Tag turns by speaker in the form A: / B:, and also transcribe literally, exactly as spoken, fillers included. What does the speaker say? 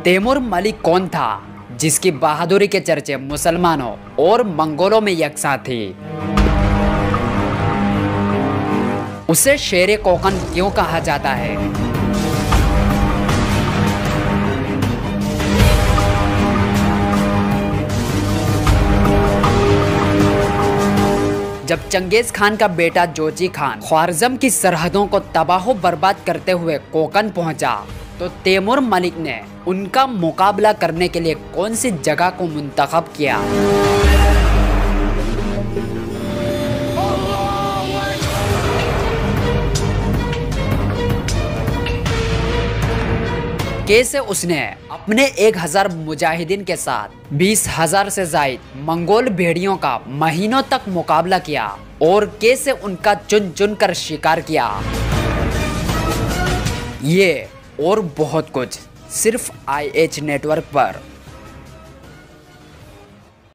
A: तैमूर मलिक कौन था जिसकी बहादुरी के चर्चे मुसलमानों और मंगोलों में यकसा थे? उसे शेरे कोकन क्यों कहा जाता है? जब चंगेज खान का बेटा जोची खान ख्वारिज़्म की सरहदों को तबाह बर्बाद करते हुए कोकन पहुंचा, तो तैमूर मलिक ने उनका मुकाबला करने के लिए कौन सी जगह को मुंतखब किया? कैसे उसने अपने एक हजार मुजाहिदीन के साथ बीस हजार से जायद मंगोल भेड़ियों का महीनों तक मुकाबला किया और कैसे उनका चुन चुन कर शिकार किया? ये और बहुत कुछ सिर्फ आई एच नेटवर्क पर।